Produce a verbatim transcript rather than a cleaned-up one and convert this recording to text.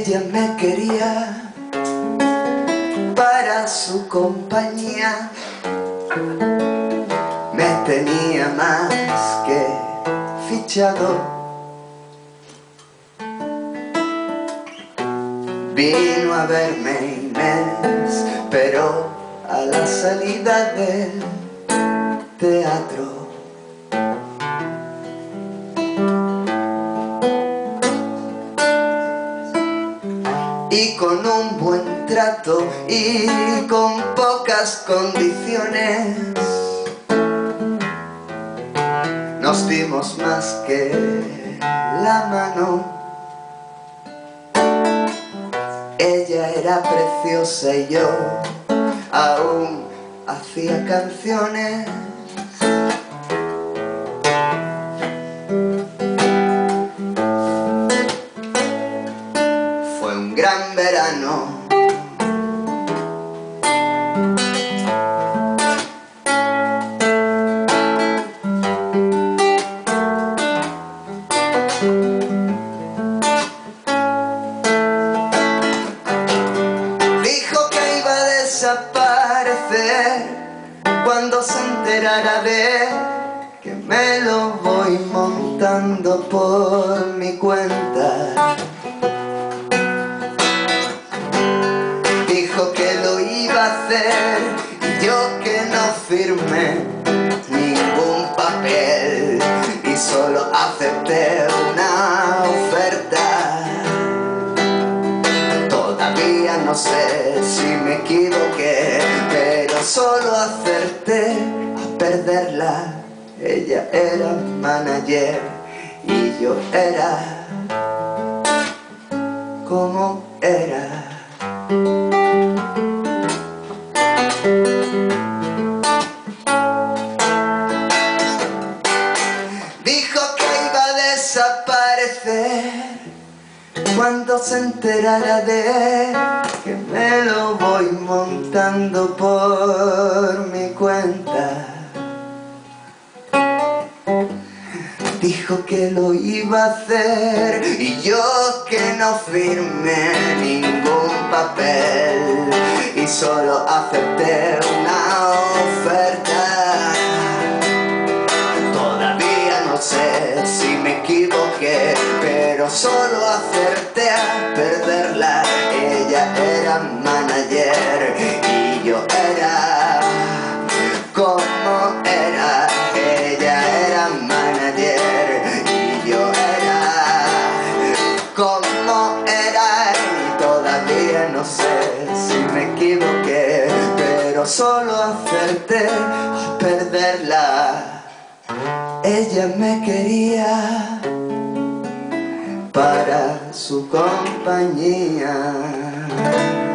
Ella me quería para su compañía, me tenía más que fichado. Vino a verme Inés, pero a la salida del teatro. Y con un buen trato y con pocas condiciones nos dimos más que la mano. Ella era preciosa y yo aún hacía canciones. Fue un gran verano. Dijo que iba a desaparecer cuando se enterara de que me lo voy montando por mi cuenta. Dijo que lo iba a hacer y yo que no firmé ningún papel y solo acepté una oferta. Todavía no sé si me equivoqué, pero solo acerté a perderla. Ella era manager y yo era como era. Dijo que iba a desaparecer cuando se enterara de que me lo voy montando por mi cuenta. Dijo que lo iba a hacer y yo que no firmé ningún papel y solo acepté una oferta. Todavía no sé si me equivoqué, pero solo acerté a perderla. Ella era manager y yo era como era. Ella era manager y yo era como era. Y todavía no sé si me equivoqué, pero solo acerté a perderla. Ella me quería para su compañía.